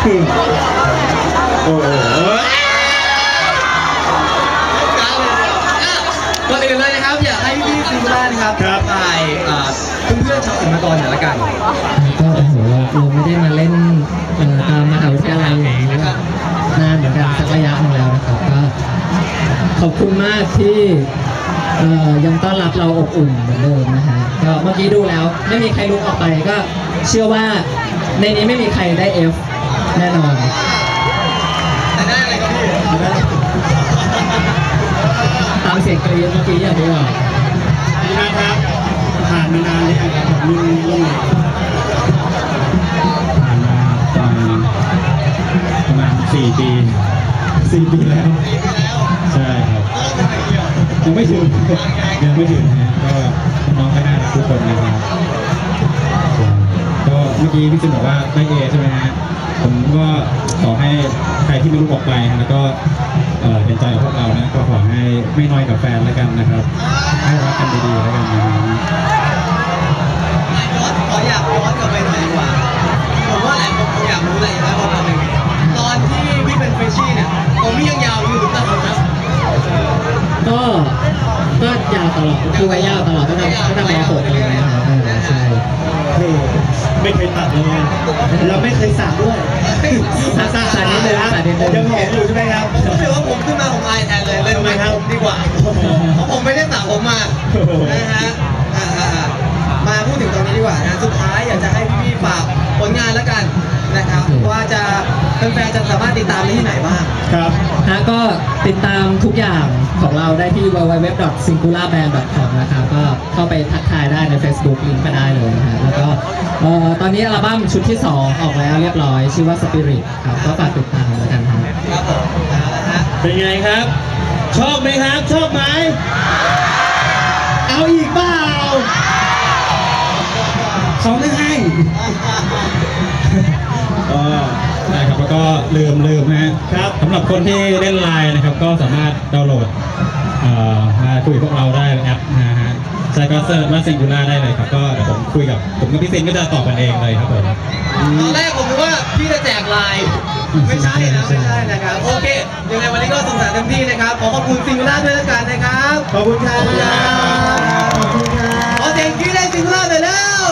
โอ้โหก่อนอื่นเลยนะครับอยากให้พี่ซิงล่านะครับถ่ายเพื่อนๆชาวศิลปากรหน่อยละกันก็โอ้โหเราไม่ได้มาเล่นตามมหาวิทยาลัยอย่างนี้นานเหมือนกันสักระยะหนึ่งแล้วนะครับก็ขอบคุณมากที่ยังต้อนรับเราอบอุ่นเหมือนเดิมนะฮะก็เมื่อกี้ดูแล้วไม่มีใครลุกออกไปก็เชื่อว่าในนี้ไม่มีใครได้ F แน่นอนแต่ได้อะไรก็พี่ตามเสียงกรี๊ดเมื่อกี้อย่างที่บอกนี่นะครับผ่านมานานเลยครับรุ่นผ่านมาประมาณ4 ปีแล้วใช่ครับยังไม่ถึงนะก็น้องก็น่ารักทุกคนนะครับก็เมื่อกี้พี่ซิมบอกว่าได้เอใช่ไหมฮะผมก็ขอให้ใครที่ไม่รู้ออกไปแล้วก็เห็นใจกับพวกเรานะก็ขอให้ไม่น้อยกับแฟนแล้วกันนะครับให้รักกันดีๆแล้วกันนะขออยากย้อนกลับไปหน่อยดีกว่าผมว่าหลายคนคงอยากรู้อะไรอยู่แล้วตอนหนึ่งตอนที่พี่เป็นเฟรชชี่เนี่ยผมยังยาวอยู่หรือเปล่าครับก็ยาวตลอดคือไว้ยาวตลอดตั้งแต่ม.6เลยนะครับใช่ไม่เคยตัดเลยเราไม่เคยสระด้วยสระนิดเลยยังหอมอยู่ใช่ไหมครับผมถือว่าผมขึ้นมาผมอายแทนเลยเล่นไหมครับดีกว่าเพราะผมไม่ได้สระผมมานะฮะมาพูดถึงตรงนี้ดีกว่านะสุดท้ายอยากจะให้พี่ๆฝากผลงานแล้วกันนะครับว่าจะแฟนๆจะสามารถติดตามได้ที่ไหนบ้างครับก็ติดตามทุกอย่างของเราได้ที่ www.singularbrand.com นะครับก็เข้าไปทักทายได้ใน Facebook ลิงก์ก็ได้เลยนะฮะแล้วก็ตอนนี้อัลบั้มชุดที่2ออกแล้วเรียบร้อยชื่อว่า Spirit ครับก็ฝากติดตามแล้วกันครับผมเป็นไงครับชอบไหมครับชอบไหมเอาอีกเปล่าเขาไม่ให้นะครับแล้วก็ลืมนะครับสำหรับคนที่เล่นไลน์นะครับก็สามารถดาวน์โหลดมาคุยกับพวกเราได้แอปนะฮะใช่ก็เซิร์ชว่าซิงคูล่าได้เลยครับก็เดี๋ยวผมกับพี่ซิงก็จะตอบกันเองเลยครับผมตอนแรกผมคิดว่าพี่จะแจกไลน์ไม่ใช่นะครับโอเคยังไงวันนี้ก็สนุกสนานเต็มที่นะครับขอบคุณซิงคูล่าด้วยแล้วกันนะครับขอบคุณครับขอเสียงกรี๊ดให้ซิงคูล่าเลยแล้ว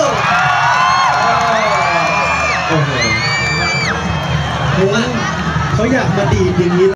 โอ้โหเขาอยากมาดีอย่างนี้